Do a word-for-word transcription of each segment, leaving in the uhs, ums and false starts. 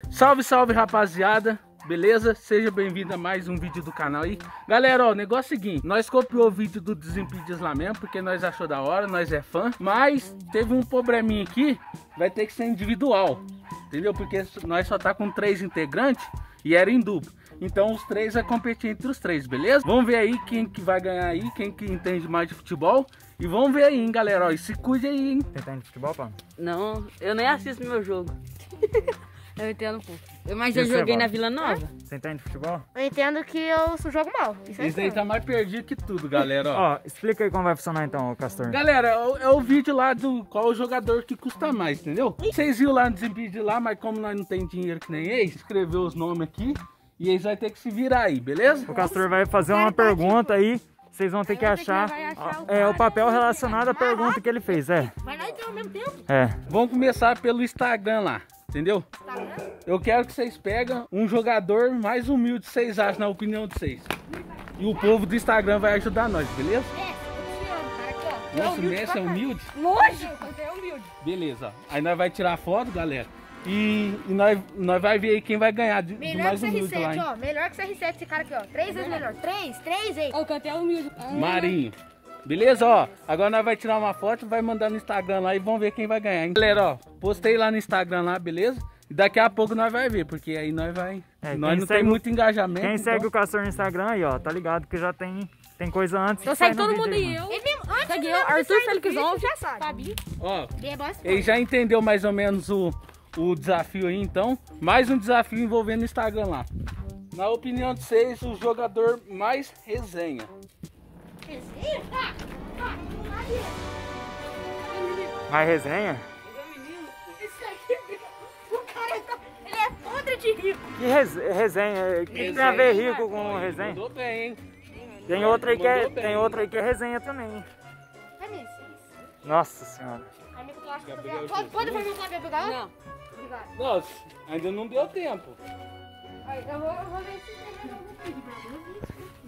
Salve, salve, rapaziada. Beleza? Seja bem-vindo a mais um vídeo do canal aí. Galera, ó, o negócio é o seguinte. Nós copiou o vídeo do Desimpedidos lá mesmo, porque nós achou da hora, nós é fã. Mas teve um probleminha aqui, vai ter que ser individual. Entendeu? Porque nós só tá com três integrantes e era em duplo. Então os três vai competir entre os três, beleza? Vamos ver aí quem que vai ganhar aí, quem que entende mais de futebol. E vamos ver aí, hein, galera. Ó, e se cuide aí, hein? Você entende de futebol, pô? Não, eu nem assisto meu jogo. Eu entendo um pouco. Mas E eu você, joguei Bob? na Vila Nova. Você entende de futebol? Eu entendo que eu só jogo mal. Isso, Esse aí tá mais perdido que tudo, galera, ó. Ó, explica aí como vai funcionar então, Castor. Galera, é o, é o vídeo lá do qual o jogador que custa mais, entendeu? Vocês viram lá no Desimpedidos lá, mas como nós não tem dinheiro que nem eles, escreveu os nomes aqui e eles vão ter que se virar aí, beleza? O Castor vai fazer uma pergunta aí, vocês vão ter que achar, é, o papel relacionado à pergunta que ele fez, é. Vai lá então ao mesmo tempo. É. Vamos começar pelo Instagram lá, entendeu? Eu quero que vocês peguem um jogador mais humilde, vocês acham, na opinião de vocês. E o povo do Instagram vai ajudar nós, beleza? Nossa, o Messi é humilde? Lógico, é humilde. Beleza, ó. Aí nós vai tirar foto, galera. E, e nós, nós vai ver aí quem vai ganhar de, do Melhor mais que C R humilde lá, sete, hein? ó. Melhor que C R sete esse cara aqui, ó. Três vezes melhor. Três, três, hein? O Canté é humilde. Marinho. Beleza, ó. Agora nós vai tirar uma foto, vai mandar no Instagram lá e vamos ver quem vai ganhar, hein? Galera, ó, postei lá no Instagram lá, beleza? E daqui a pouco nós vai ver, porque aí nós vai... É, nós quem não segue tem o- muito engajamento. Quem então- segue o Castor no Instagram aí, ó, tá ligado que já tem, tem coisa antes. Então de sair segue no todo vídeo mundo aí, aí, mano. eu. Ele mesmo, antes Segue de eu, nós Arthur sair do Félix vídeo, Alves. já sabe. Fabi. Ó, Ele é boss ele já entendeu mais ou menos o, o desafio aí, então. Mais um desafio envolvendo o Instagram lá. Na opinião de vocês, o jogador mais resenha. Resenha? Tá, tá, cadê? Mais resenha? Esse aqui, o cara tá... Ele é podre de rico. Que res- resenha? O que, que tem a ver rico com Ó, ele resenha? mandou bem, hein? Tem outra aí que é, Mandou bem. tem outra aí que é resenha também. É mesmo. Nossa senhora. Amigo, tu acha que eu tô Gabriel vendo? Pode, pode Jesus. fazer um cabelo pegar? Não. Obrigado. Nossa, ainda não deu tempo. Aí, eu vou, eu vou ver se tem mais algum vídeo pra mim.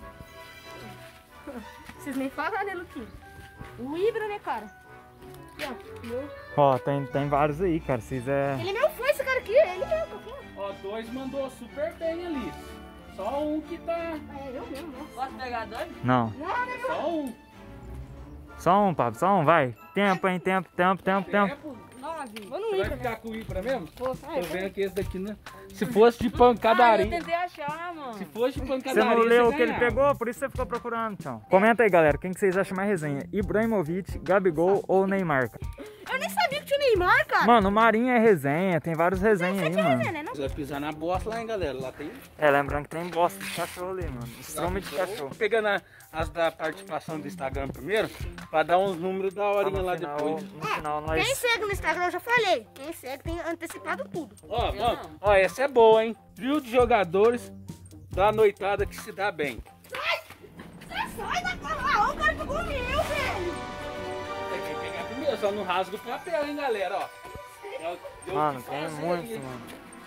Vocês nem falam, né, Luquinho? O Ibra, né, cara? Aqui, ó. Meu. Ó, tem, tem vários aí, cara. Vocês é. Ele é meu fã, esse cara aqui. Ele mesmo, aqui. Ó, dois mandou super bem ali. Só um que tá... É, eu mesmo, nossa. Posso pegar dois? Não. Não, não, não. Só um. Só um, Pablo, só um, vai. Tempo, hein? Tempo, tempo, tempo, tempo. Tempo. Nove. Vou no Você vai Ibra, ficar com o Ibra mesmo? Tô é, vendo que esse daqui, né? Se fosse de Ah, eu pancadaria. tentei achar, mano. Se fosse de Você pancadaria, não leu o que ele ganhava. pegou, por isso você ficou procurando, então. Comenta aí, galera, quem que vocês acham mais resenha? Ibrahimovic, Gabigol ou Neymar? cara? Eu nem sabia que tinha o Neymar, cara. Mano, o Marinho é resenha, tem vários resenha aí, mano. É, né, não? Você vai pisar na bosta lá, hein, galera? Lá tem... É, lembrando que tem bosta de cachorro ali, mano. Estrume de cachorro. Pegando a- as da participação do Instagram primeiro, pra dar uns números da Ah, horinha no lá final, depois. no final Quem nós... segue no Instagram, eu já falei. Quem segue tem antecipado tudo. Ó, ó, ó, essa é boa, hein? Trio de jogadores da noitada que se dá bem. Sai, sai da cara. Ah, o cara pegou o meu, velho. Tem que pegar primeiro, só não rasga o papel, hein, galera, ó. É o- deu o Mano, que tem fazer muito, aí. mano.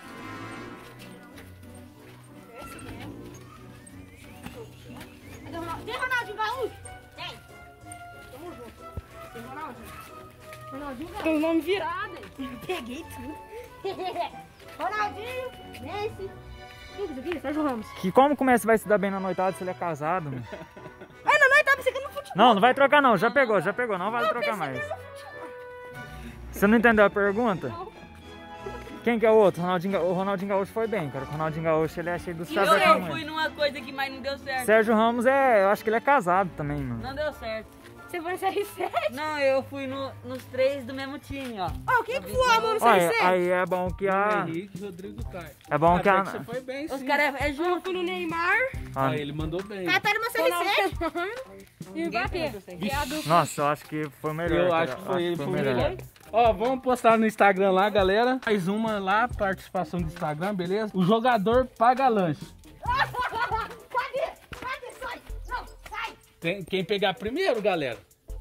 Cadê o Ronaldinho? Tem Ronaldinho Gaúcho? Tem. Tamo junto. Tem Ronaldinho. Ronaldinho Gaúcho. Tem o nome virado, hein? Peguei tudo. Ronaldinho, Messi. O que é isso aqui? Sérgio Ramos. Que como que o Messi vai se dar bem na noitada se ele é casado, mano? Ai, não, não, tava pensando no futebol. Não, não vai trocar não, já pegou, já pegou, não vale trocar mais. Você não entendeu a pergunta? Quem que é o outro? Ronaldinho, Ga- o Ronaldinho Gaúcho foi bem, cara. O Ronaldinho Gaúcho ele é cheio dos E eu, chavecos. eu fui numa coisa que mais não deu certo. Sérgio Ramos é, eu acho que ele é casado também, mano. Não deu certo. Você foi no C R sete? Não, eu fui no, nos três do mesmo time, ó. Ó, quem que voou no C R Olha, sete? aí é bom que a... Henrique e Rodrigo Caio. É bom Ah, que a... até você foi bem, Os sim. caras é, é Eu junto. fui no Neymar. Ah, Ah, ele mandou bem. Tá, tá no meu C R sete. E o Mbappé. Que é a dupla. Nossa, eu acho que foi o melhor. Eu cara. acho que foi ele, foi o melhor. Ó, vamos postar no Instagram lá, galera. Mais uma lá, participação do Instagram, beleza? O jogador paga lanche. Cadê? Cadê? Sai. Não, sai. Tem, quem pegar primeiro, galera?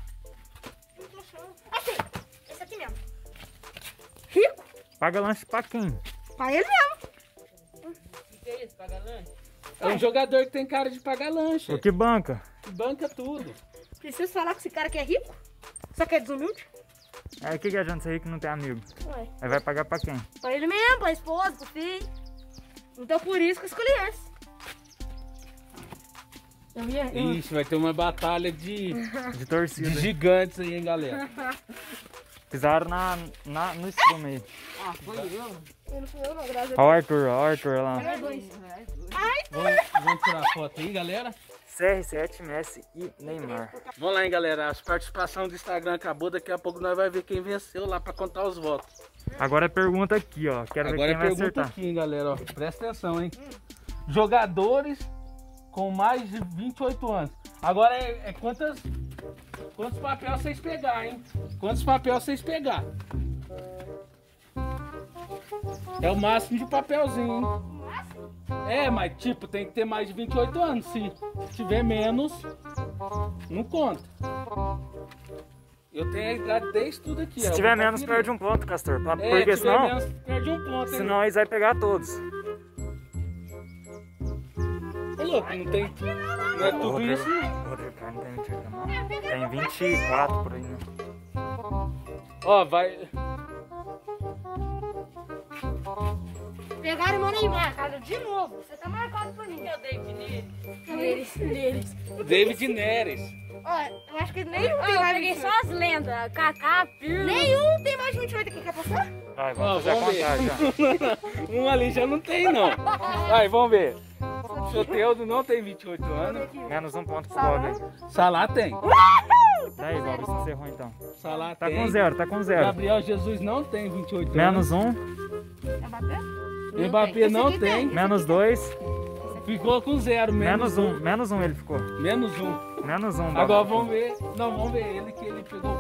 Achei. Esse aqui mesmo. Rico. Paga lanche pra quem? Pra ele mesmo. O que é isso? Paga lanche? É um jogador que tem cara de pagar lanche. O que banca? Banca tudo. Preciso falar com esse cara que é rico? Só que é desumilde? Aí o que, que adianta ser rico e não ter amigo? Ué. Aí vai pagar pra quem? Pra ele mesmo, pra esposa, pro filho. Então por isso que eu escolhi esse. Eu ia, eu... Ixi, vai ter uma batalha de, De torcida. de gigantes aí, hein, galera. Pisaram na, na, no estrume aí. Ah, foi eu. eu não fui eu não, graças a Deus. Ó o Arthur, ó o Arthur lá. É dois. Vamos, vamos tirar foto aí, galera. C R sete, Messi e Neymar. Vamos lá, hein, galera. As participações do Instagram acabou. Daqui a pouco nós vamos ver quem venceu lá pra contar os votos. Agora é pergunta aqui, ó. Quero Agora ver é quem vai pergunta acertar. aqui, hein, galera. Ó, presta atenção, hein. Jogadores com mais de vinte e oito anos. Agora é, é quantas, quantos papéis vocês pegar, hein? Quantos papéis vocês pegar? É o máximo de papelzinho, hein? É, mas tipo, tem que ter mais de vinte e oito anos. Se tiver menos, não conta. Eu tenho a idade desde tudo aqui. Se ó, tiver vou menos, conferir. perde um ponto, Castor. Pra- É, Porque tiver senão, menos, perde um ponto, hein? senão eles vão pegar todos. Ô, louco, não tem. Não é O tudo Rodrigo, isso, não. o Rodrigo Caio não tem vinte e oito, não. Tem vinte e quatro por aí, né? Ó, vai. Pegaram o meu Neymar, cara, de novo. Você tá marcado pra mim. Eu dei neles. Neles, neles. David Neres. Olha, eu acho que nenhum Eu tem mais peguei vinte e só oito. as lendas. Kaká, Pirlo. Nenhum tem mais de vinte e oito aqui, quer passar? Vai, Ó, vamos fazer a vamos ver. contagem já. Um ali já não tem, não. Vai, vamos ver. Soteldo não tem vinte e oito anos. Menos um ponto pro Bob aí. Salá tem. Daí, Bob, você encerrou então. Salá Tá tem. com zero, tá com zero. Gabriel Jesus não tem vinte e oito Menos um, É bater? anos. Mbappé não Esse aqui tem. tem. menos dois, Ficou com zero. menos um. Menos um ele ficou. Menos um. Menos um, Bob. Agora vamos ver. Não, vamos ver ele que ele pegou.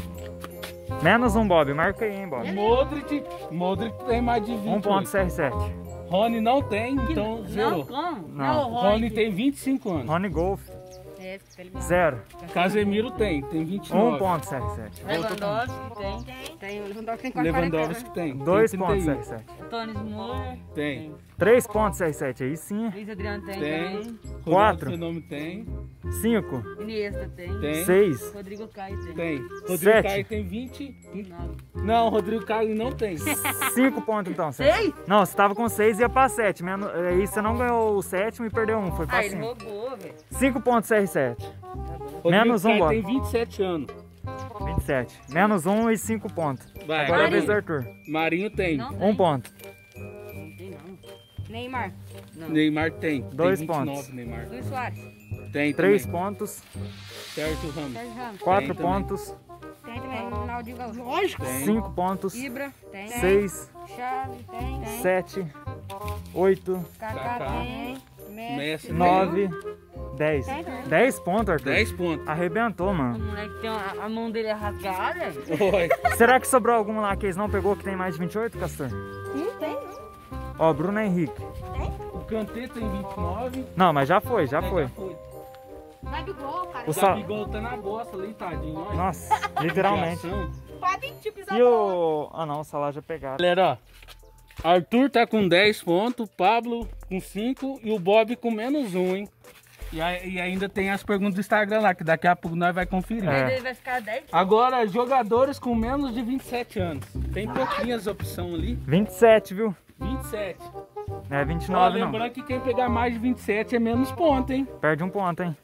Menos um, Bob. Marca aí, hein, Bob. Modric. Modric tem mais de vinte e Um oito. ponto C R sete. Rony não tem, então Não, zerou. como? Não. o Rony tem vinte e cinco anos. Rony Golf, É, fica eliminado. zero. Casemiro tem, tem vinte e Um nove. ponto C R sete. Lewandowski tem. Tem, o Lewandowski tem quase Lewandowski tem. Dois tem pontos C trinta e R sete. Tony Muller. Tem. Três pontos C R sete. Aí sim. Luiz Adriano tem, Tem. também. Quatro. Seu nome tem. Cinco. Iniesta tem. Tem. Seis. Rodrigo Caio tem. Tem. Rodrigo Sete. Caio tem vinte. Nove. Não, Rodrigo Caio não tem. Cinco pontos então, C R sete. Seis? Não, você tava com seis e ia pra sete. Menos, aí você não ganhou o sétimo e perdeu um. Foi pra Ah, ele cinco. roubou, velho. Cinco pontos C R sete. Rodrigo Menos um, Caio Bob. tem vinte e sete anos. vinte e sete. Menos um e cinco pontos. Vai, Agora é a vez do Marinho. Arthur. Marinho tem. Não Um ponto. Não tem, não. Neymar, Não. Neymar tem. Dois tem vinte e nove, pontos. Neymar. Luiz Soares. Tem Três também. pontos. Sérgio Ramos. Sérgio Ramos. Quatro também. pontos. Tem também. Ronaldinho Gaúcho. Lógico. Tem. Cinco pontos. Ibra. Tem. Seis. Chave. Tem. Tem. Sete. Oito. Kaká Kaká. tem. Messi. Messi. Nove. Dez. Tem também. Dez pontos, Arthur. dez pontos. Arrebentou, O mano. moleque tem uma, a mão dele é rasgada. Oi. Será que sobrou algum lá que eles não pegou que tem mais de vinte e oito, Castor? Não tem, não. Ó, Bruno Henrique. O Kanté tem vinte e nove. Não, mas já foi, já É, foi. Vai do gol, cara. O O Sa- Gabigol tá na bosta ali, tadinho. Olha. Nossa, literalmente. Judiação. Pode te pisar E o... Ah não, o Salah já pegaram. Galera, ó. Arthur tá com dez pontos, Pablo com cinco e o Bob com menos um, hein? E, a- e ainda tem as perguntas do Instagram lá, que daqui a pouco nós vai conferir. É. Ele vai ficar dez. Agora, jogadores com menos de vinte e sete anos. Tem pouquinhas opções ali. vinte e sete, viu? vinte e sete. Não é vinte e Ó, nove não. lembrando que quem pegar mais de vinte e sete é menos ponto, hein? Perde um ponto, hein?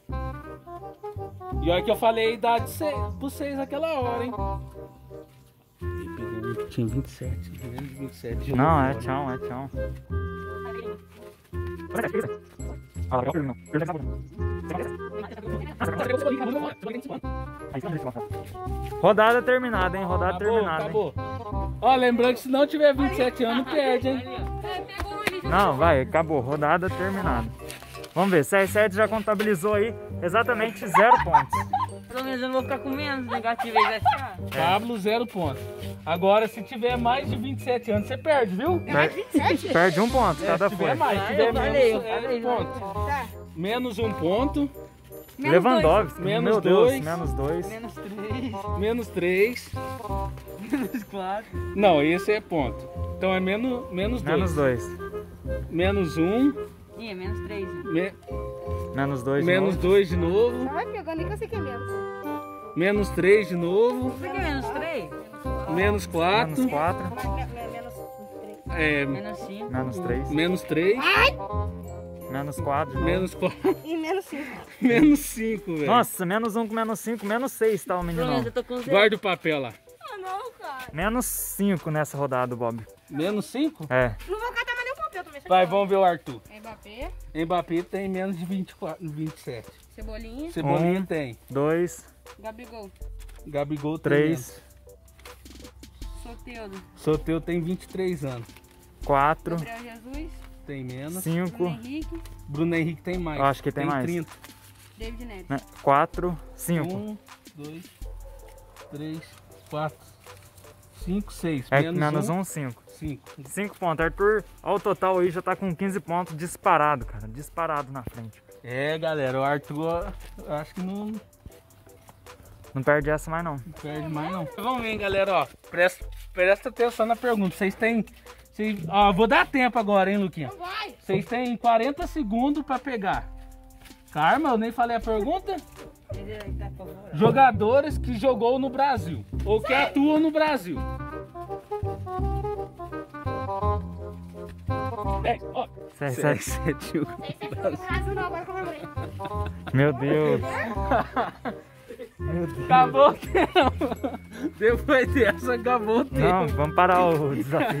E olha que eu falei a idade cê- pra vocês naquela hora, hein? Ele pegou um que tinha vinte e sete, menos de vinte e sete. jogou Não, é fora. tchau, é tchau. Rodada terminada, hein? Rodada Acabou, terminada, hein? acabou. Ó, lembrando que se não tiver vinte e sete anos, perde, hein? Não, vai, acabou. Rodada terminada. Vamos ver, C R sete já contabilizou aí exatamente zero pontos. Pelo menos eu não vou ficar com menos negativo, ele vai ficar. Pablo, zero ponto. Agora, se tiver mais de vinte e sete anos, você perde, viu? Per- Perde um ponto, É, cada se tiver foi. mais, se Ah, tiver eu falei, menos, eu é falei, ponto. Tá. Menos um ponto, Lewandowski, Menos meu Deus, dois. menos dois. Menos três, menos três. menos quatro. Não, esse é ponto. Então é menos, menos dois. Menos dois. Menos um, Ih, é menos três. Né? me- Menos dois. de menos novo. dois de novo, Vai pegando aí que eu sei que é menos. menos três de novo, Por que menos três? Menos quatro. Menos quatro. Me- me- Menos três. É, Menos cinco. Menos três. menos três. Menos quatro. de novo. Menos quatro. E menos cinco. Menos cinco, velho. Nossa, menos um com menos cinco, menos seis tá o Pelo menos menino. eu tô com zero. Guarda o papel lá. Ah, não, cara. Menos cinco nessa rodada, Bob. Menos cinco? É. Não vou catar mais nenhum papel também. Vai, vamos ver o Arthur. Mbappé, Mbappé tem menos de vinte e quatro, vinte e sete. Cebolinha, Cebolinha Um. tem. Dois, Gabigol, Gabigol tem três, Soteldo, menos. Soteu tem vinte e três anos. quatro, Gabriel Jesus, Tem menos. cinco, Bruno Henrique, Bruno Henrique tem mais. Eu acho que tem mais. trinta. David Neres. né? quatro, cinco. Um, dois, três, quatro, cinco, seis. É menos um, cinco. Cinco. cinco pontos. Arthur, ao total aí já tá com quinze pontos disparado, cara. Disparado na frente. É, galera, o Arthur, eu acho que não Não perde essa mais não. perde mais não. Vamos ver, hein, galera, ó. Presta, presta atenção na pergunta. Vocês têm... Vocês, ó, vou dar tempo agora, hein, Luquinha? Vai! Vocês têm quarenta segundos pra pegar. Calma, eu nem falei a pergunta. Jogadores que jogou no Brasil. Ou que atuam no Brasil. É, ó. Seis, Sete, sete. sete, um. No Brasil não, agora que eu lembrei. Meu Deus. Meu Deus. Acabou o tempo. Depois dessa, acabou o tempo. Não, vamos parar o desafio.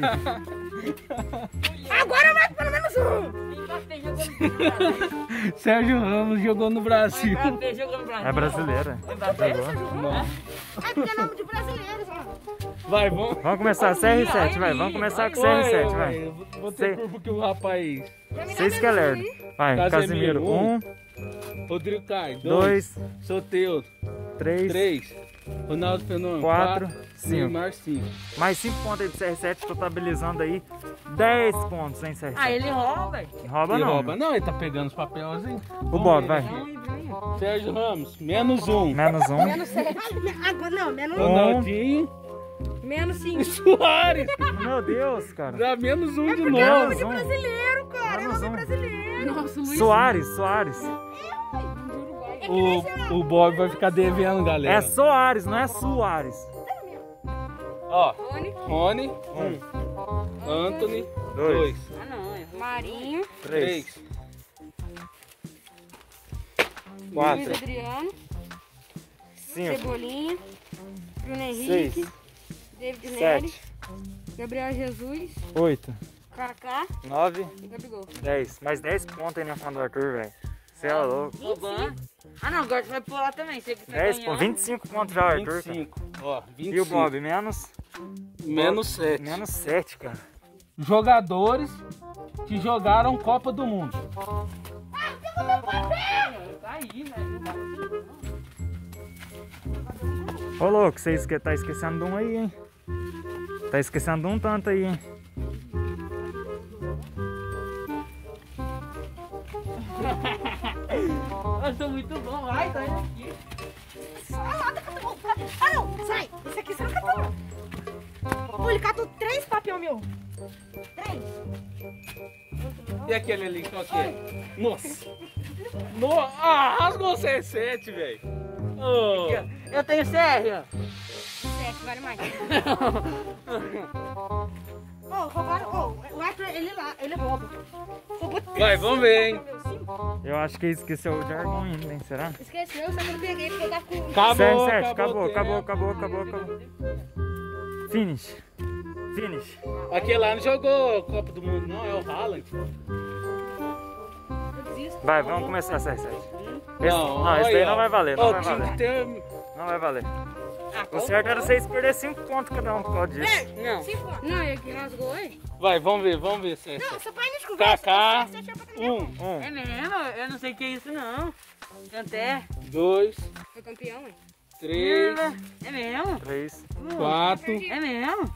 Agora vai pelo menos um! Mbappé jogou no Brasil. Sérgio Ramos jogou no Brasil. Mbappé jogou no Brasil. É brasileira. Mbappé Jogou. Não. É porque é nome de brasileiros, mano. Vai, vamos. Vamos começar, C R sete, vai. Vamos começar com C R sete, vai. Eu Vou ter Sei. porque o rapaz. Seis que é lerdo. Vai, Casemiro, Casemiro. Um, Rodrigo Caio. Dois. dois, Soteudo. três, Três. Ronaldo Fenômeno. Quatro, cinco. Neymar, cinco. mais cinco pontos aí do C R sete, totalizando aí dez pontos, hein, C R sete. Ah, ele rouba. Rouba Ele não. rouba. Não, ele tá pegando os papelzinhos. O Bob, vai. Não, Ibrinho. Sérgio Ramos, menos um. Menos um. Menos sete. Agora não, menos Um. Ronaldinho Menos cinco. e Soares. Meu Deus, cara. Dá menos um de É novo. Menos um. Brasileiro, cara. É Menos nome um. brasileiro. Nossa, o Luiz. Soares, Soares. O, o Bob vai ficar devendo, galera. É Soares, não é Soares. Ó, Rony, Rony, um. Anthony, Dois. dois. Ah, não. É Marinho, Três. Três. Luiz Quatro. Adriano, Cinco. Cebolinha, Bruno Henrique, Seis. David Neres, Sete. Gabriel Jesus, Oito. Kaká Nove. e Gabigol. Dez. Mais dez pontos aí na conta do Arthur, velho. Você é louco. roubando. Ah, não. Agora você vai pular também. Você que tá dez, ganhando. vinte e cinco pontos já, Arthur. vinte e Cara. cinco. Ó, vinte e cinco. E o Bob, menos? Menos sete. Menos sete, cara. Jogadores que jogaram Copa do Mundo. Tá aí, velho. Ô louco, você esque... tá esquecendo de um aí, hein? Tá esquecendo de um tanto aí, hein? Eu sou muito bom. Vai, tá indo aqui. Ah, não! Sai! Esse aqui você não catou. Pô, ele catou três papel meu. Três. E aquele ali, qual que é? Nossa! No... Ah, rasgou o C sete, velho. Oh. Eu tenho C R, ó. Sete, vale mais. Ô, roubaram. Ô, o Arthur, ele lá, ele rouba. Roubou três Vai, vamos ver, hein? papel meu, cinco. Eu acho que esqueceu o jargão ainda, hein? Será? Esqueceu, só que eu não peguei porque eu tava com. Acabou, C R sete, acabou, acabou, o acabou, tempo. acabou, acabou, acabou. Finish. Finish. Aquele lá não jogou Copa do Mundo, não, é o Haaland. Eu desisto. Vai, vamos começar, C R sete. Esse, Não, não, esse olha, daí não vai valer, não ó, vai tinha valer. que ter... Não vai valer. Ah, O certo era vocês perderem cinco pontos cada um por causa disso. Não. Cinco. Não, ele que rasgou, hein? Vai, vamos ver, vamos ver. C Não, sete. seu pai não descobriu. Kaká, Você achou pra caminhar? um, Um. É mesmo? Eu não sei o que é isso, não. Até. dois, Foi campeão, hein? três, É mesmo? Três. quatro. É mesmo?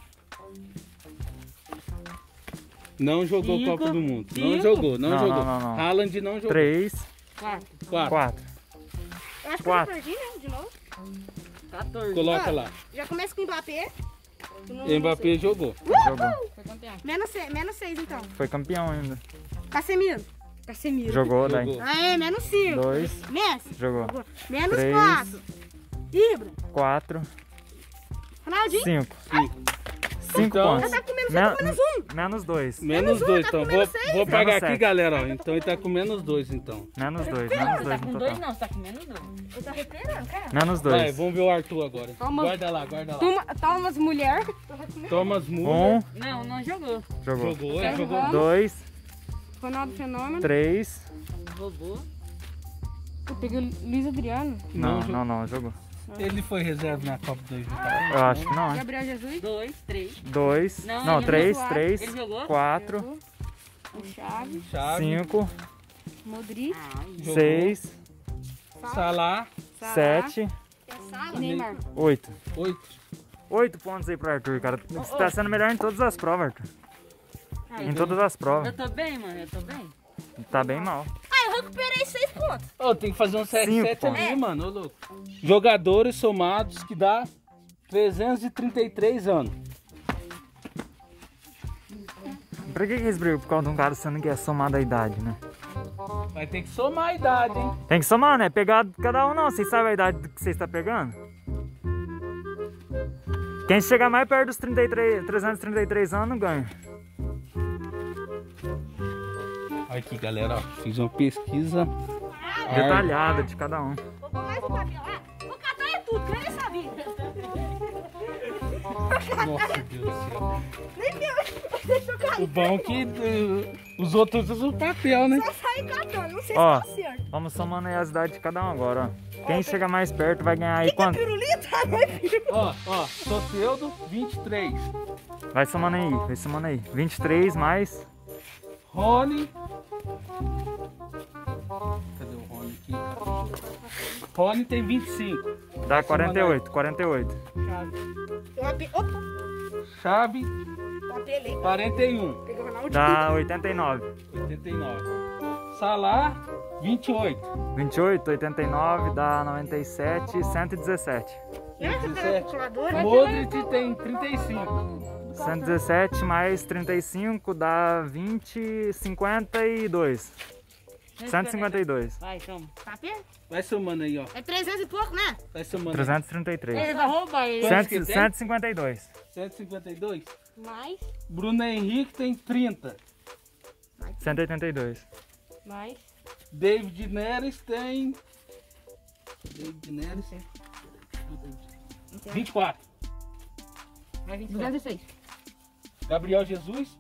Não jogou Cinco, Copa do Mundo. Não cinco. jogou, não, Não, jogou. não, não, não. Haaland não jogou. Três. Quatro. Quatro. Quatro. Eu acho que Quatro. eu perdi, né? De novo. quatorze. Coloca Ó, lá. Já começa com o Mbappé. Tu não- Mbappé jogou. Jogou. Foi campeão. Menos, se- menos seis, então. Foi campeão ainda. Casemiro. Casemiro. Jogou, daí. Jogou. Aê, menos cinco. Dois. Messi. Jogou. Menos Três. quatro. Ibra. Quatro. Ronaldinho? Cinco. Cinco. Cinco Então- pontos. Tá com menos, Men- tá com menos um. Menos dois. Menos um, dois, tá então. com Vou, menos seis. vou pagar Menos aqui, sete. galera, ó. Então ele tá com menos dois, então. Menos dois, Não, menos você dois tá no com dois total. não, você tá com menos dois. Eu tô recuperando, cara. Menos Vai, dois. vamos ver o Arthur agora. Toma. Guarda lá, guarda lá. Toma, toma umas mulher. Thomas Muller. Um, Não, não jogou. jogou. Jogou, é, Sérgio jogou. Ramos. Dois, Ronaldo Fenômeno. três. Roubou. Eu peguei o Luiz Adriano. Não, Não, não, não, jogou. Ele foi reserva na Copa dois mil e quatorze. Eu acho que não, hein? Gabriel Jesus. Dois, três. Dois, Não, não, ele três, jogou. três, Ele jogou? quatro, Jogou. O Chaves. Chave. cinco, Modric. Ah, Jogou. seis, Salah. Salah. sete, E Neymar. oito. Oito. Oito pontos aí pro Arthur, cara. Você tá sendo melhor em todas as provas, Arthur. Em todas as provas. eu tô bem, mano, eu tô bem. Tá bem mal. Ah, eu recuperei seis pontos. Ô, tem que fazer um sete Cinco sete pontos. ali, mano, ô louco. Jogadores somados que dá trezentos e trinta e três anos. Pra que que eles brigam por causa de um cara sendo que é somado a idade, né? Vai ter que somar a idade, hein? Tem que somar, né? Pegar cada um não. Vocês sabem a idade do que vocês estão pegando? Quem chegar mais perto dos trinta e três, trezentos e trinta e três anos ganha. Olha aqui, galera, ó. Fiz uma pesquisa. Detalhada de cada um. Vou pôr mais um papel lá. Vou catar é tudo, que eu nem sabia. Nossa, Deus do céu. Nem viu. Deixa eu cair. O bom é que uh, os outros usam papel, né? Só sair catando. Não sei Ó. se tá certo. Vamos somando aí as idades de cada um agora, ó. Quem chega mais perto vai ganhar aí quanto? Pirulito? Ah, não é pirulito. Ó, ó, Soteldo, vinte e três. Vai somando aí, vai somando aí. vinte e três mais. Rony. Cadê o Rony aqui? Rony tem vinte e cinco. Dá quarenta e oito, quarenta e oito. Eu ape... Opa, Chave, eu apelei. quarenta e um. Peguei o Ronaldinho. Dá oitenta e nove. oitenta e nove. Salah, vinte e oito. vinte e oito, oitenta e nove, dá noventa e sete, cento e dezessete. Né? Você tem a dezessete. calculadora? Modric tem trinta e cinco. cento e dezessete mais trinta e cinco dá vinte, cinquenta e dois. cento e cinquenta e dois. Vai, toma. Papel? Vai somando aí, ó. É trezentos e pouco, né? Vai somando aí. trezentos e trinta e três. Ele vai roubar ele. Quantos que tem? cento e cinquenta e dois. cento e cinquenta e dois. Mais, Bruno Henrique tem trinta. cento e oitenta e dois. mais. David Neres tem... David Neres tem... vinte e quatro. Vai vir duzentos e seis. Gabriel Jesus.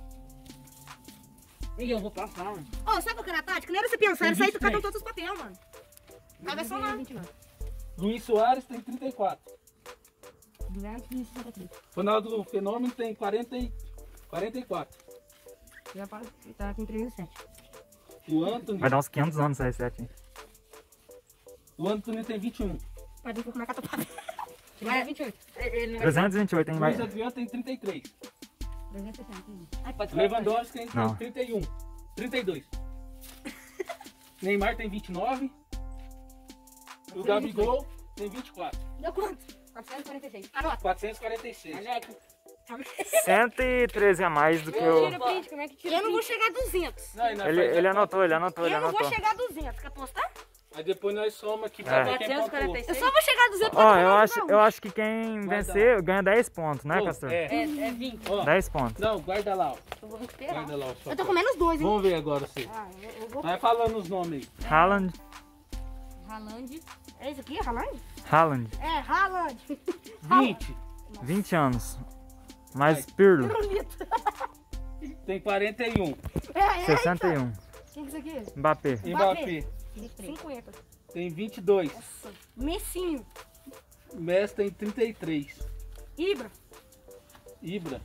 E eu vou passar, mano. Ô, sabe qual que era a tática? Não era você pensar, era Tem sair vinte e catando três. todos os papéis, mano. Aí vai somar. Luiz Soares tem trinta e quatro. duzentos e cinquenta e três. Ronaldo Fenômeno tem quarenta e... quarenta e quatro. Já para- tá com trezentos e sete. O Anthony... Vai dar uns quinhentos anos esse sete, hein? O Anthony tem vinte e um. Mas tem que comer catar papel. Vai, vinte e oito. Ele não vai... trezentos e vinte e oito, hein? Vai... Luiz Adriano tem trinta e três. trezentos e sessenta. Ai, pode Lewandowski tem Não. trinta e um. trinta e dois. Neymar tem vinte e nove. O Gabigol tem vinte e quatro. Deu quanto? quatrocentos e quarenta e seis. Anota. quatrocentos e quarenta e seis. Alex, cento e treze a mais do que o... Tira print, como é que tira Eu não vou chegar a duzentos. Não, e nós Ele, faz ele a anotou, ele anotou, ele Eu não vou anotou. chegar a duzentos. Quer apostar? Aí depois nós somos aqui É. pra ver quem quatrocentos e quarenta pontuou. e Eu seis. só vou chegar a duzentos. Ó, eu acho, eu acho que quem Vai vencer ganha dez pontos, né, Ô, Castor? É. É, é vinte. Ó, dez pontos. não, guarda lá, ó. Eu vou recuperar. Guarda lá o Eu tô papel. com menos dois, hein? Vamos ver agora você. Ah, eu, eu vou... Vai falando os nomes aí. Haaland, Haaland. É isso aqui, Haaland? Haaland, É, Haaland. vinte. vinte anos. Mais Pirlo, Pirulito. Tem quarenta e um. É, é. sessenta e um. Quem que é isso aqui? Mbappé, Mbappé cinquenta. tem vinte e dois. Messinho. Messi tem trinta e três. Ibra. Ibra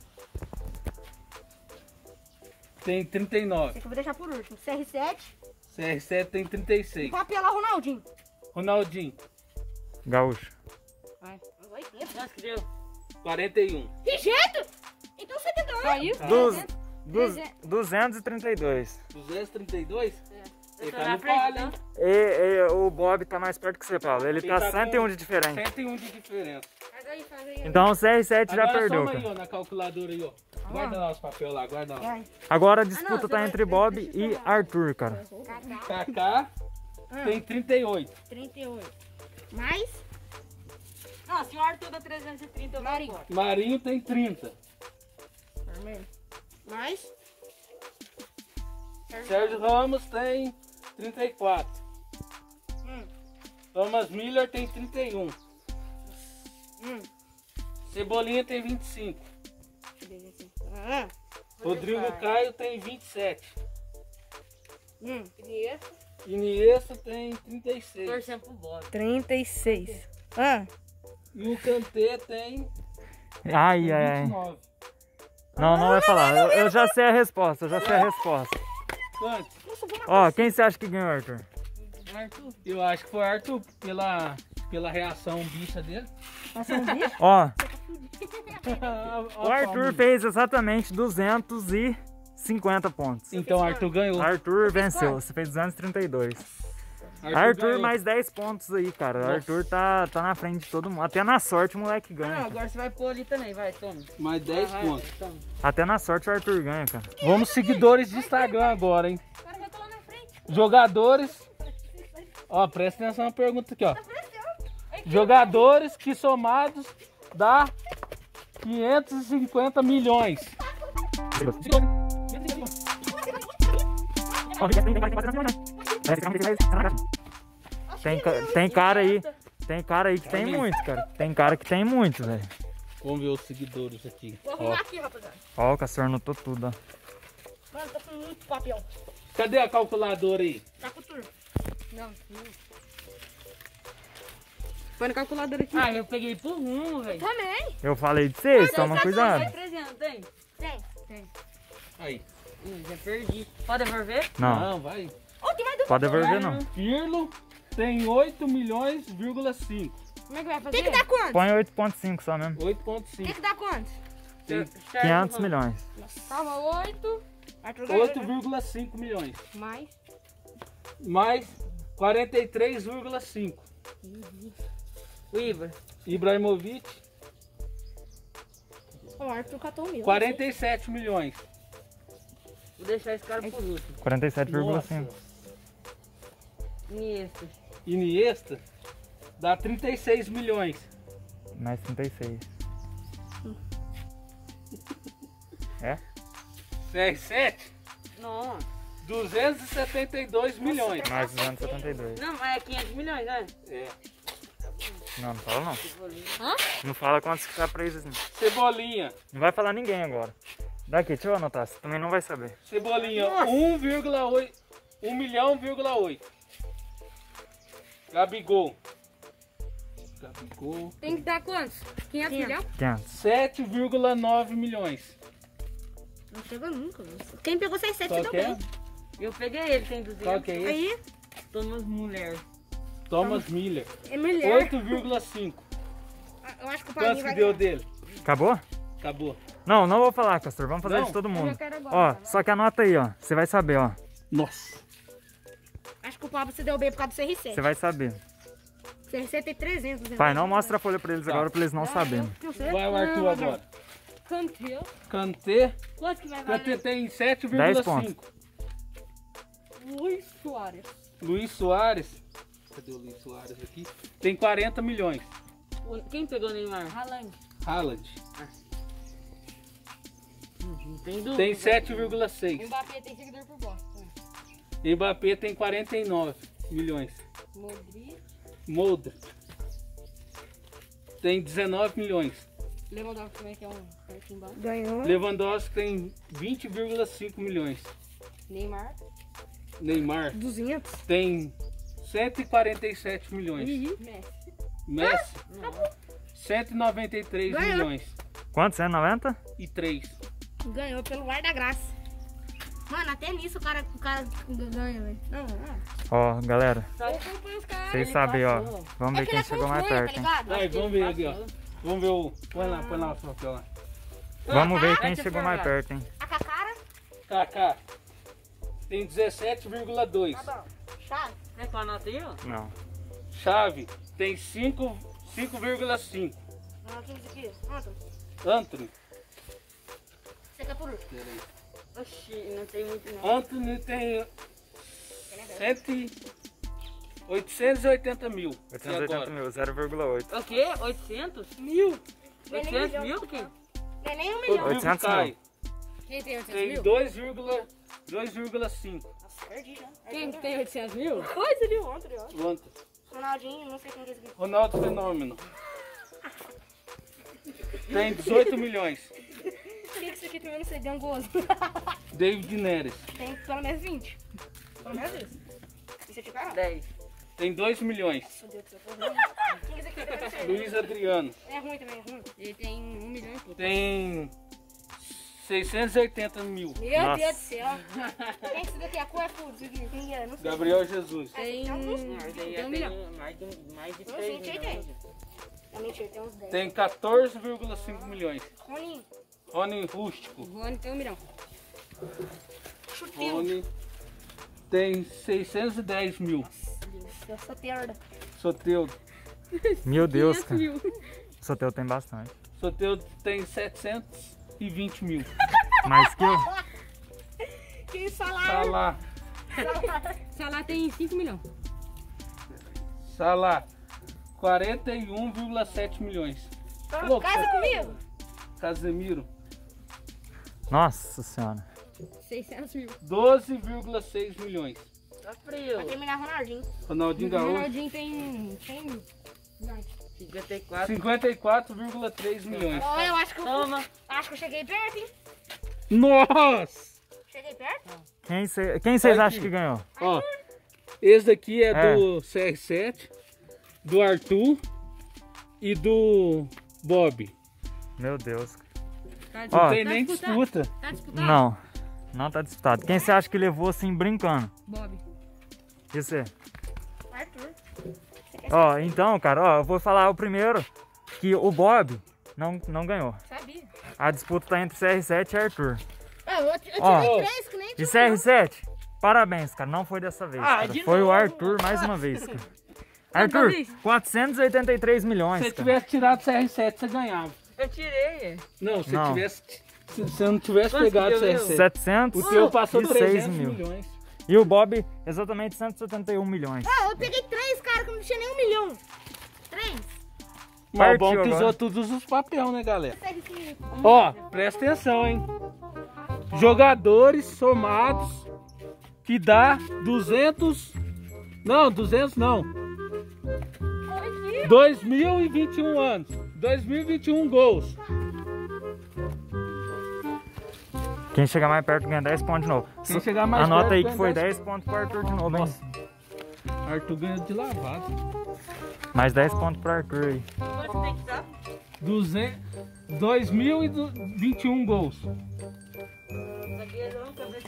tem trinta e nove. Esse aqui eu vou deixar por último. C R sete. C R sete tem trinta e seis. Papel lá, Ronaldinho. Ronaldinho, Gaúcho. Vai. oitenta. Nossa, que deu. quarenta e um. Que jeito? Então setenta e dois. Caiu. Duz, duz, duzentos e trinta e dois. duzentos e trinta e dois? Eu Ele tô tá na no frente, palho, hein? então. E, e o Bob tá mais perto que você, Paulo. Ele Ele tá tá cento e um com de diferença. cento e um de diferença. Faz aí, faz aí. Então o C R sete já Agora perdeu, soma aí, cara. ó, na calculadora aí, ó. Guarda lá os papéis lá, guarda lá. Vai. Agora a Ah, disputa não, tá você entre vai- Bob deixa eu e falar. Arthur, cara. Kaká. Kaká tem trinta e oito. trinta e oito. Mais? Não, se o Arthur dá trezentos e trinta, eu vou Marinho. embora. Marinho tem trinta. Vermelho. Mais? Sérgio Ramos tem trinta e quatro. Hum. Thomas Miller tem trinta e um. Hum. Cebolinha tem vinte e cinco. Ah. Rodrigo Caio tem vinte e sete. Hum. Iniesta tem trinta e seis. Torcendo pro Bob. trinta e seis. Ah. E o Kanté tem Ai, ai, ai. vinte e nove. Não, não vai falar. Eu, eu já sei a resposta, eu já sei a resposta. Quantos? Ó, quem você acha que ganhou, Arthur? Arthur. Eu acho que foi Arthur pela, pela reação bicha dele. Passou um bicho? Ó, Ó, o Arthur fez exatamente duzentos e cinquenta pontos. Então Arthur ganhou. Arthur venceu, você fez duzentos e trinta e dois. Arthur ganhou. mais dez pontos aí, cara. O Nossa. Arthur tá, tá na frente de todo mundo. Até na sorte o moleque ganha. Não, cara. agora você vai pôr ali também, vai, toma. Mais dez Vai, pontos. toma. Até na sorte o Arthur ganha, cara. Vamos seguidores de Instagram agora, hein? Agora vai colar na frente. Jogadores. Ó, presta atenção na pergunta aqui, ó. Jogadores que somados dá quinhentos e cinquenta milhões. Tem, ca- tem cara aí, tem cara aí que tem muito, cara. Tem cara que tem muito, velho. Vamos ver os seguidores aqui. Vou Ó. arrumar aqui, rapaziada. Ó, o Castor anotou tudo, ó. Mano, tá com muito papel. Cadê a calculadora aí? Tá com tudo. Não, não. Põe no calculador aqui. Ah, eu peguei por um, velho. Também. Eu falei de vocês, toma Tem cuidado. trezentos, tem? Tem. Tem. Aí. Hum, já perdi. Pode devolver? Não, Não, vai. Ô, tem mais do... pode devolver não. Pirlo tem oito milhões, vírgula cinco. Como é que vai fazer? Tem que dar quanto? Põe oito ponto cinco só mesmo. oito ponto Tem cinco. que dar quanto? Tem quinhentos milhões. Calma, oito. Arthur ganhou. oito vírgula cinco milhões. Mais. Mais quarenta e três vírgula cinco. O Ibra. Ibrahimovic, O Arthur catou mil. quarenta e sete milhões. Vou deixar esse cara por último. quarenta e sete vírgula Nossa. cinco. Iniesta. Iniesta dá trinta e seis milhões. Mais trinta e seis. É? C R sete, Não, duzentos e setenta e dois milhões. Mais duzentos e setenta e dois. não, mas é quinhentos milhões, né? É. Não, não fala não. Hã? Não fala quantos que tá preso assim. Cebolinha, Não vai falar ninguém agora. Daqui, deixa eu anotar, você também não vai saber. Cebolinha um vírgula oito, um milhão, vírgula oito. Gabigol. Gabigol, Tem que dar quantos? quinhentos milhões? quinhentos. sete vírgula nove milhões. Não chegou nunca. moça. Quem pegou seis sete Qual deu que é? bem. Eu peguei ele, tem duzentos. Qual que é esse? Aí, Thomas Mulher. Thomas Miller, é melhor. oito vírgula cinco. Eu acho que o Quantos Paulinho que vai deu ganhar. dele? Acabou? Acabou. Não, não vou falar, Castor. Vamos fazer Não? de todo Eu mundo. já quero agora. Ó, só que anota aí, ó. Você vai saber, ó. Nossa. Acho que o Pablo se deu bem por causa do C R sete. Você vai saber. C R sete tem trezentos. né? Pai, não mostra a folha pra eles Tá. agora pra eles não saberem. Não sei. Vai o Arthur agora. Kanté. Kanté. Quanto que vai Kanté valer? tem sete dez vírgula pontos. cinco. Luiz Soares. Luiz Soares. Cadê o Luiz Soares aqui? Tem quarenta milhões. O- Quem pegou o Neymar? Haaland. Haaland. Não tem dúvida. Tem sete vírgula seis. Mbappé tem seguidor por bosta. Mbappé tem quarenta e nove milhões. Modric. Modric tem dezenove milhões. Lewandowski também que é um pertinho embaixo. Ganhou. Lewandowski tem vinte vírgula cinco milhões. Neymar. Neymar duzentos. tem cento e quarenta e sete milhões. Messi. Messi Não. cento e noventa e três Ganhou. milhões. Quanto? cento e noventa? E três. Ganhou pelo ar da graça. Mano, até nisso o cara, o cara ganha, velho. Não, não. Ó, galera. Só Eu acompanho os caras. Vocês Ele sabem, ó. passou. Vamos ver É que quem ele chegou mais acompanha, perto, tá hein? ligado? Vai, Acho que vamos ele ver aqui, ó. passou. Vamos ver o. Põe lá, põe lá o papel lá. Vamos ver vai quem te chegou mais pegar. perto, hein? A cara. Kaká tem dezessete vírgula dois. Tá bom. Chave. Quer que eu anote aí, ó? Não. Chave tem cinco vírgula cinco. Não, aqui, aqui. Anton. Anthony. Você quer por último? Peraí. Oxi, não tem muito não. Anthony tem cento e oitocentos e oitenta mil. oitocentos e oitenta mil, zero vírgula oito. O quê? oitocentos? Mil. Não é nem oitocentos milhão. mil o quê? Não é nem um milhão. Rodrigo oitocentos Caio Quem tem oitocentos tem mil? dois vírgula cinco. Nossa, perdi já. Quem tem oitocentos mil? Foi, você viu ontem, ó. Pronto. Ronaldinho, não sei quem que é esse aqui. Ronaldo Fenômeno. Tem dezoito milhões. Quem que esse aqui também, não sei, Gangoso. David Neres. Tem pelo menos vinte. Pelo menos isso. Esse aqui, cara. dez. Tem dois milhões. Meu Deus do céu, tô ruim. Quem que esse aqui também, não sei. Luiz Adriano. É ruim também, é ruim. Ele tem um milhão e pouco. Tem seiscentos e oitenta mil. Meu Nossa. Deus do céu. Quem que esse daqui é? Qual é tudo isso aqui? Quem é? Não sei. Gabriel Jesus. Tem, Tem uns- tem um milhão. Mais de, mais de Uns três vinte aí milhões. tem. É mentira, tem uns dez. Tem quatorze vírgula cinco milhões. Roninho. Rony Rústico. O Rony tem um milhão. Chutinho. Rony tem seiscentos e dez mil. Eu sou perda. Soteudo. Meu Deus, cara. quinhentos mil. Soteudo tem bastante. Soteudo tem setecentos e vinte mil. Mais que eu? Que salário. Salah. Salah tem cinco milhões. Salah. quarenta e um vírgula sete milhões. Louco. Casa comigo. Casemiro. Nossa senhora. seiscentos mil. doze vírgula seis milhões. Tá frio. Vai terminar Ronaldinho. Ronaldinho O Gaúcho. Ronaldinho tem cem mil. cinquenta e quatro. cinquenta e quatro vírgula três milhões. Ó, eu acho que eu, Toma. acho que eu cheguei perto, hein? Nossa! Cheguei perto? Quem cê- quem vocês Aqui. acham que ganhou? Ó, esse daqui é, É. do C R sete, do Arthur e do Bob. Meu Deus. Tá Não Ó. tem Tá nem disputado? disputa. Tá disputado? Não, não tá disputado. Quem você acha que levou assim brincando? Bob. E você? Arthur. Ó, então, cara, ó, eu vou falar o primeiro, que o Bob não, não ganhou. Sabia. A disputa tá entre C R sete e Arthur. Ah, eu, eu tirei Ó. três que nem E tinha. C R sete, parabéns, cara, não foi dessa vez. Ah, cara. de Foi o novo. Arthur mais uma vez, cara. Arthur, vez. quatrocentos e oitenta e três milhões, Se você cara. tivesse tirado o C R sete, você ganhava. Eu tirei. Não, se Não. tivesse. Se você não tivesse Quanto pegado que o C R deu? sete, setecentos o teu passou e seis trezentos mil. milhões. E o Bob, exatamente cento e setenta e um milhões. Ah, eu peguei três, cara, que não tinha nem um milhão. Três. Mas o bom Partiu que usou agora. todos os papéis, né, galera? Segue esse- Ó, presta atenção, hein? Jogadores somados que dá duzentos. Não, duzentos não. dois mil e vinte e um anos. dois mil e vinte e um gols. Quem chegar mais perto ganha dez pontos de novo. Quem chegar mais Anota perto aí ganha que foi dez dez pontos pro Arthur de novo, hein? Nossa. Arthur ganha de lavado. Mais dez pontos pro Arthur aí. Quanto tem que dar? duzentos, dois mil e vinte e um gols. Isso aqui eu nunca vi.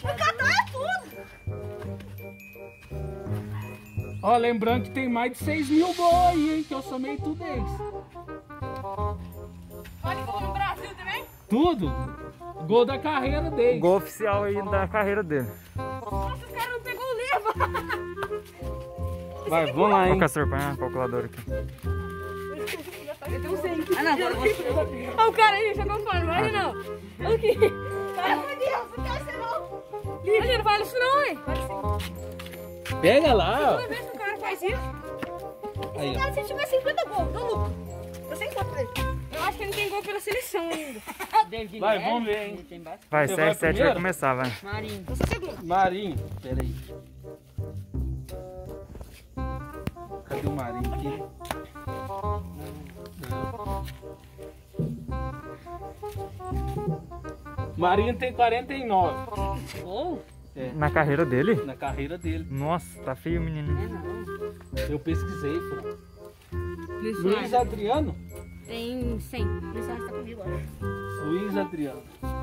Ó, lembrando que tem mais de seis mil gols aí, hein? Que eu somei tudo isso. Olha, gol no Brasil também. Tudo. Gol da carreira dele. Gol oficial aí da carreira dele. Nossa, os caras não pegou o livro. Vai, vamos lá, Olha hein? o Castor, põe a calculadora aqui. Eu tenho cem. Ah, não, agora você. Olha o cara aí, jogou fora, não é não. Olha aqui. Cara, meu Deus, não quer ser não. Ele não fala isso não, hein? Pega lá, Toda vez que o cara faz isso, ó. Aí, esse ó. cara, se tiver cinquenta gols, dá lucro. Eu sei quanto pra ele. Eu acho que ele tem gol pela seleção ainda. David Vai, Neres, vamos ver, hein? ele tem bastante. Vai, Você C R sete vai vai primeiro? começar, vai. Marinho. Eu sou segundo. Marinho, pera aí. Cadê o Marinho aqui? Marinho tem quarenta e nove Gol? Na carreira dele? na carreira dele. Nossa, tá feio o menino. É não. Eu pesquisei, pô. Luiz Luiz Soares Adriano? tem cem. Luiz Soares tá comigo, eu acho. Luiz Adriano.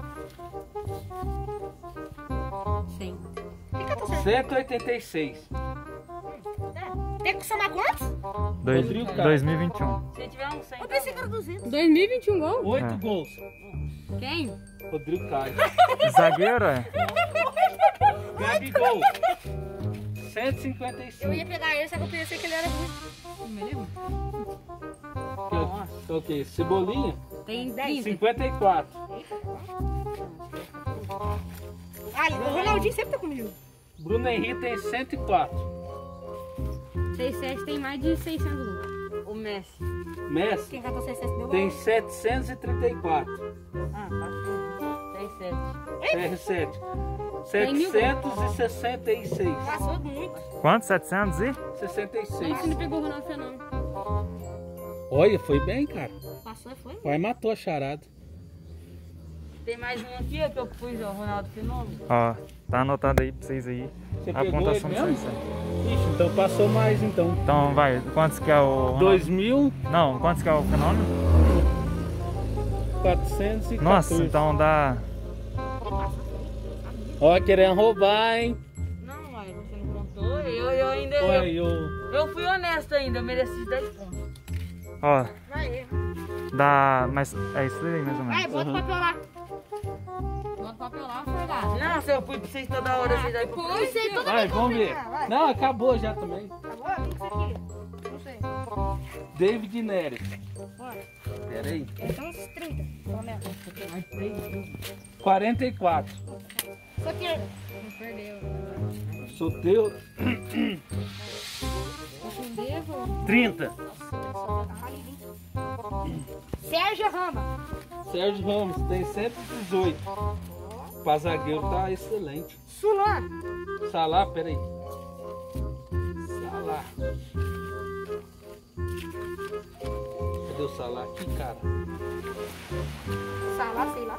cem. O que que eu tô certo? cento e oitenta e seis. Tem que somar quantos? Dois- Rodrigo Caio. dois mil e vinte e um. Se tiver um cem. Eu pensei que era duzentos. dois mil e vinte e um gol? Oito É. gols. Quem? Rodrigo Caio. Zagueiro, é? Gabigol. cento e cinquenta e Eu cinco. ia pegar ele, só que eu pensei que ele era ruim. Me lembro. O que? Cebolinha? Tem trinta. cinquenta e quatro. Ah, o Ronaldinho sempre tá comigo. Bruno Henrique tem cento e quatro. setenta e sete tem mais de seiscentos gols. O Messi. Messi Quem catou seiscentos deu tem gol? setecentos e trinta e quatro. Ah, passou. Tem sete. R sete. Tem mil setecentos e sessenta e seis. Passou muito. Quanto? setecentos e? sessenta e Não, seis. você não pegou o Ronaldo Fenômeno. Olha, foi bem, cara. Passou, foi? Vai, matou a charada. Tem mais um aqui ó, que eu pus, ó, Ronaldo Fenômeno. Ó, tá anotado aí pra vocês aí. Você A pegou pontuação ele do mesmo? Sérgio Sete. Ixi, então passou mais então. Então vai, quantos que é o Ronaldo? dois mil Não, quantos que é o Fenômeno? quatrocentos e quatorze. Nossa, então dá... Ó, querendo roubar, hein? Não, mas você não contou. Eu, eu ainda. Olha, Eu, eu... eu fui honesto ainda, eu mereci os dez pontos. Ó, Vai, dá... Mas é isso aí mais ou vai, menos. bota o papel lá. Bota o papel lá, Forgado. Não, se eu fui pra vocês toda hora, vocês aí pro Pois é, toda Vai, vez que eu vamos ver. pegar, vai. Não, acabou já também. Agora, o que isso aqui? Não sei. David Neres. Bora. Pera aí. Ele tem uns trinta, pelo menos. quarenta e quatro. Isso aqui é... Não perdeu. Solteiro. Eu devo. trinta. Sérgio Rama. Sérgio Ramos tem cento e dezoito. Pra zagueiro tá excelente. Sulan. Salah, pera aí. Salah. Cadê o Salah aqui, cara? Salah, sei lá.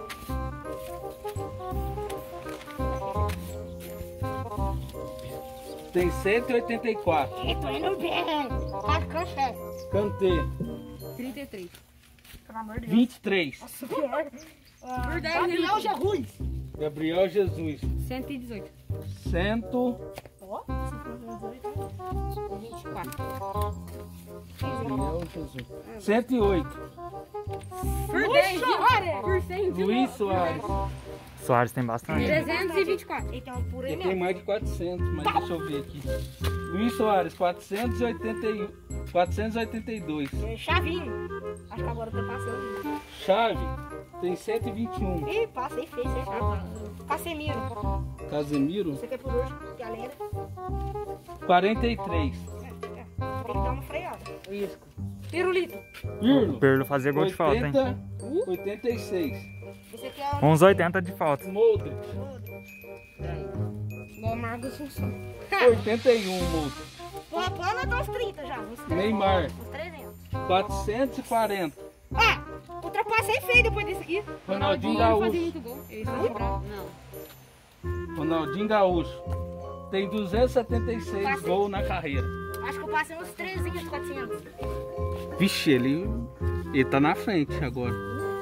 Tem cento e oitenta e quatro. Eu tô indo bem. Tá cansado. Kanté, trinta e três. Pelo amor de Deus. vinte e três. Nossa, pior. Ah, Por dez Gabriel minutos. Jesus. Gabriel Jesus, cento e dezoito. cento. Ó, vinte e quatro. Gabriel Jesus. cento e oito. Por Luiz dez Soares. Por cem de Luiz novo. Soares. Soares tem bastante. trezentos e vinte e quatro. Então, por aí Ele tem mesmo. mais de quatrocentos, mas deixa eu ver aqui. Luiz Soares, quatrocentos e oitenta e um. quatrocentos e oitenta e dois. É, Chavinho. Acho que agora eu tô passando. Chave tem cento e vinte e um. Ih, passei feio, você sabe. Casemiro. Casemiro, Você quer por hoje, galera? quarenta e três. É, é, tem que dar uma freada. Isco. Pirulito. Pirlo, Pirlo fazia gol de falta, hein? oitenta, oitenta e seis. Esse aqui é o... Uns oitenta de falta. Modric, Igual o Marcos Assunção. oitenta e um. Modric. Pô, pô, anotou uns trinta já. Uns trezentos. Neymar, Uns trezentos. quatrocentos e quarenta. Ah, ultrapassei feio depois desse aqui. Ronaldinho Não fazia Gaúcho, muito gol. Ele só lembrava. Não. Ronaldinho Gaúcho tem duzentos e setenta e seis gols na carreira. Acho que eu passei uns trezentos, quatrocentos. Vixe, ele, ele tá na frente agora.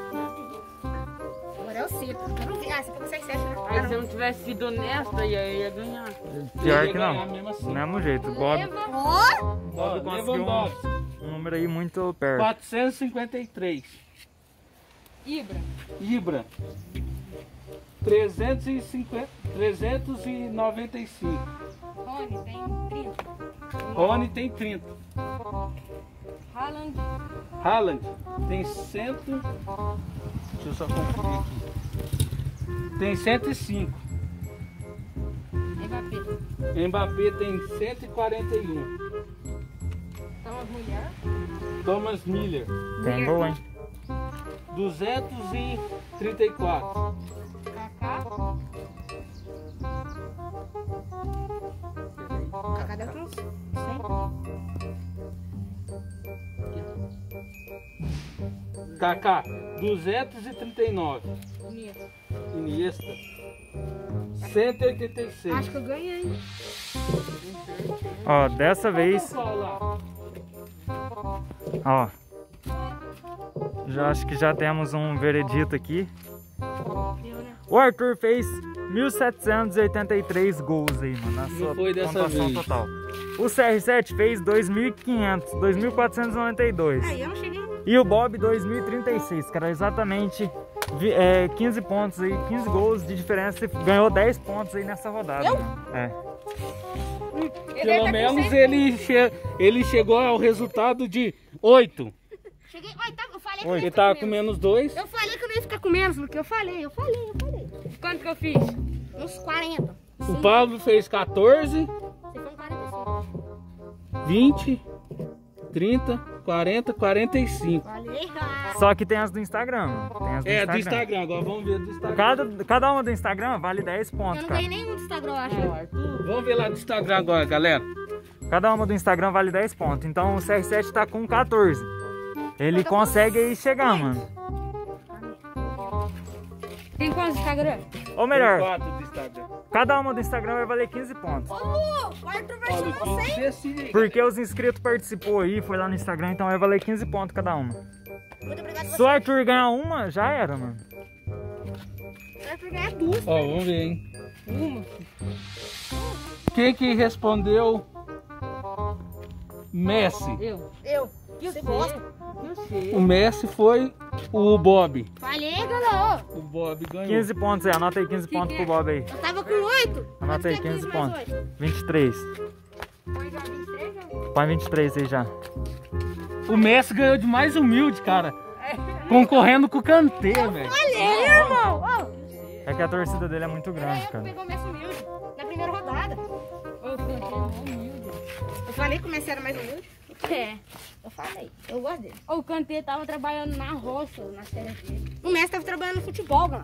Agora é o C. Quero ver. Ah, você pegou seis, sete, né? Aí Ah, se eu não. não tivesse sido honesto, aí eu ia ganhar. Pior Ele que ia ganhar não. mesmo assim. Do mesmo jeito. Bob, Ó, Bob Ó, conseguiu Lewandowski, um, um número aí muito perto. quatrocentos e cinquenta e três. Ibra. Ibra, trezentos e cinquenta, trezentos e noventa e cinco. Rony tem trinta. Rony tem trinta. Haaland. Haaland tem cem. Deixa eu só conferir aqui. Tem cento e cinco. Mbappé. Mbappé tem cento e quarenta e um. São as mulheres. Thomas Miller, Tem gol, hein? duzentos e trinta e quatro. Kaká. Kaká deve ter uns cem. Kaká, duzentos e trinta e nove. Iniesta. Iniesta, cento e oitenta e seis. Acho que eu ganhei. Ó, dessa vez, Qual lá? ó. Já acho que já temos um veredito aqui. Deu, né? O Arthur fez mil setecentos e oitenta e três gols aí, mano, na sua foi dessa pontuação vez. total. O C R sete fez dois mil e quinhentos, dois mil quatrocentos e noventa e dois. Aí, eu não cheguei. E o Bob dois mil e trinta e seis, cara, exatamente vi- é, quinze pontos aí, quinze gols de diferença, ganhou dez pontos aí nessa rodada. Eu? Né? É. Ele deve Pelo tá com menos seis. ele, che ele chegou ao resultado de oito. Cheguei. Ai, tá, eu falei que Oi. eu ia Ele ficar tava com com menos. menos dois. Eu falei que eu não ia ficar com menos do que eu falei. Eu falei, eu falei. Quanto que eu fiz? Uns quarenta. O Pablo fez quatorze. Você foi um quarenta e cinco. vinte, trinta, quarenta, quarenta e cinco. Falei, cara. Só que tem as do Instagram. Mano. Tem as do É, Instagram. do Instagram, agora vamos ver do Instagram. Cada, cada uma do Instagram vale dez Eu pontos, não cara. ganhei nenhum do Instagram, eu acho. Vamos ver lá do Instagram agora, galera. Cada uma do Instagram vale dez pontos. Então o C R sete tá com quatorze. Ele consegue aí chegar, mano. Tem quantos Instagram? Ou melhor, Tem quatro do Instagram. cada uma do Instagram vai valer quinze pontos. Ô, Lu, o Arthur vai Olha, chamar você, hein? decide aí. Porque os inscritos participou aí, foi lá no Instagram, então vai valer quinze pontos cada uma. Muito obrigado Se o Arthur ganhar uma, já era, mano. O Arthur ganhar duas. Ó, vamos ver, hein. Uma. Quem que respondeu? Messi. Eu. Eu. Você gosta? Eu sei. O Messi foi o Bob. Falei, galera. O Bob ganhou. quinze pontos aí, anota aí quinze Que pontos que pro é? Bob aí. Eu tava com oito. Anota aí quinze pontos. vinte e três. Põe já vinte e três, já. Põe vinte e três aí já. O Messi ganhou de mais humilde, cara. Concorrendo com o Kanté, velho. Falei, irmão. Ô, É que a torcida dele é muito era grande, eu que cara. pegou o Messi humilde na primeira rodada. Ô, Kanté é humilde. Eu falei que o Messi era mais humilde. É. Eu falei. Eu gosto dele. Ô, o Kanté tava trabalhando na roça, na série dele. O Messi tava trabalhando no futebol, mano.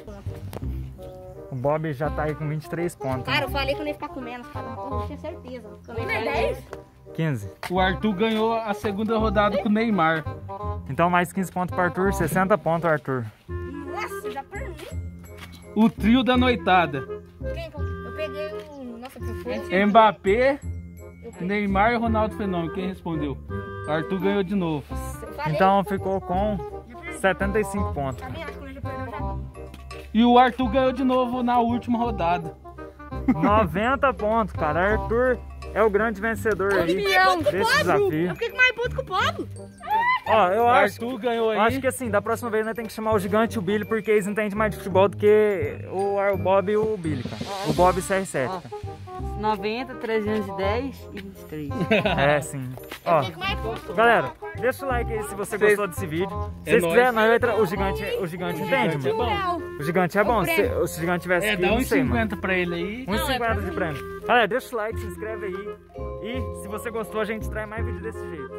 O Bob já tá aí com vinte e três pontos. Cara, eu falei que eu não ia ficar comendo. Cara. Eu tinha certeza. Eu Não é dez? quinze. O Arthur ganhou a segunda rodada com o Neymar. Então mais quinze pontos pro Arthur, sessenta pontos, Arthur. Nossa, já perdi. O trio da noitada. Quem? Eu peguei o... Nossa, que foi? Mbappé, Neymar e Ronaldo Fenômeno. Quem respondeu? O Arthur ganhou de novo. Eu falei. Então ficou com setenta e cinco pontos. Tá bem, acho que eu já perdi já. E o Arthur ganhou de novo na última rodada. noventa pontos, cara. Arthur é o grande vencedor aí Campeão. desse Eu desafio. fiquei mais puto que o Pablo. Ó, eu O acho, Arthur ganhou eu aí. acho que assim, da próxima vez nós temos que chamar o Gigante e o Billy, porque eles entendem mais de futebol do que o, o Bob e o Billy, cara. O Bob e o C R sete, Ó. cara. noventa, trezentos e dez e vinte e três. É, sim. Ó, Fiquei mais puto. galera, deixa o like aí se você Cês- gostou desse vídeo. Se É vocês nóis. quiserem, nós vai tra- o gigante, o gigante entende, gigante é mano. bom. O gigante é bom. O Se, prêmio. se o gigante tivesse É, aqui, dá eu não uns sei, mano. cinquenta pra ele aí. uns Não, é cinquenta pra de mim. prêmio. Galera, deixa o like, se inscreve aí. E se você gostou, a gente traz mais vídeo desse jeito.